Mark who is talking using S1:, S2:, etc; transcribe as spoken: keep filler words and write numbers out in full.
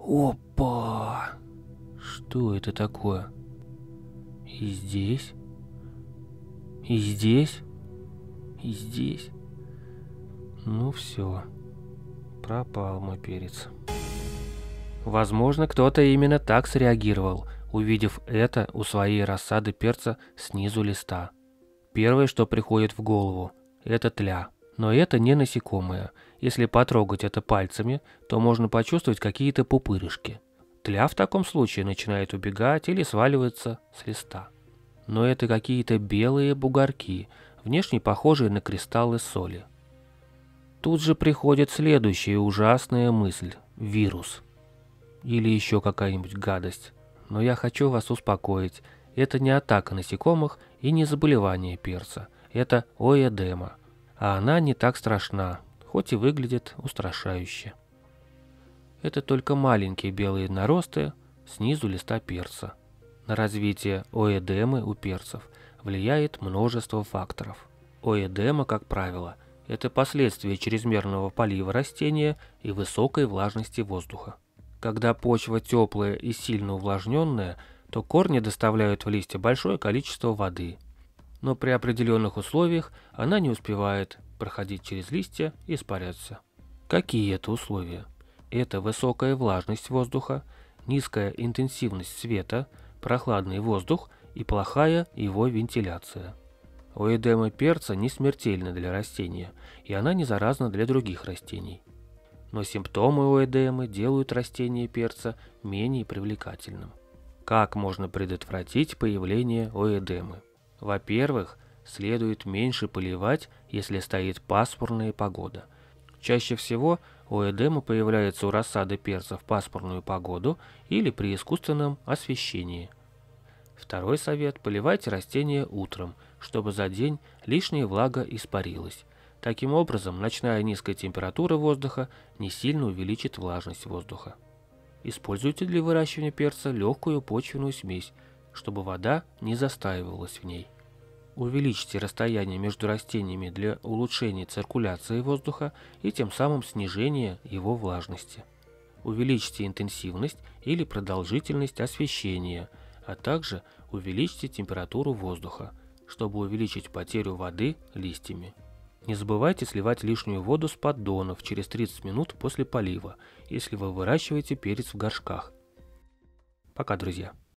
S1: Опа! Что это такое? И здесь? И здесь? И здесь? Ну все, пропал мой перец. Возможно, кто-то именно так среагировал, увидев это у своей рассады перца снизу листа. Первое, что приходит в голову, это тля. Но это не насекомое. Если потрогать это пальцами, то можно почувствовать какие-то пупырышки. Тля в таком случае начинает убегать или сваливается с листа. Но это какие-то белые бугорки, внешне похожие на кристаллы соли. Тут же приходит следующая ужасная мысль – вирус. Или еще какая-нибудь гадость. Но я хочу вас успокоить. Это не атака насекомых и не заболевание перца. Это оэдема. А она не так страшна, хоть и выглядит устрашающе. Это только маленькие белые наросты снизу листа перца. На развитие оэдемы у перцев влияет множество факторов. Оэдема, как правило, это последствия чрезмерного полива растения и высокой влажности воздуха. Когда почва теплая и сильно увлажненная, то корни доставляют в листья большое количество воды. Но при определенных условиях она не успевает проходить через листья и испаряться. Какие это условия? Это высокая влажность воздуха, низкая интенсивность света, прохладный воздух и плохая его вентиляция. Оэдема перца не смертельна для растения, и она не заразна для других растений. Но симптомы оэдемы делают растение перца менее привлекательным. Как можно предотвратить появление оэдемы? Во-первых, следует меньше поливать, если стоит пасмурная погода. Чаще всего оэдема появляется у рассады перца в пасмурную погоду или при искусственном освещении. Второй совет – поливайте растения утром, чтобы за день лишняя влага испарилась. Таким образом, ночная низкая температура воздуха не сильно увеличит влажность воздуха. Используйте для выращивания перца легкую почвенную смесь, чтобы вода не застаивалась в ней. Увеличьте расстояние между растениями для улучшения циркуляции воздуха и тем самым снижения его влажности. Увеличьте интенсивность или продолжительность освещения, а также увеличьте температуру воздуха, чтобы увеличить потерю воды листьями. Не забывайте сливать лишнюю воду с поддонов через тридцать минут после полива, если вы выращиваете перец в горшках. Пока, друзья!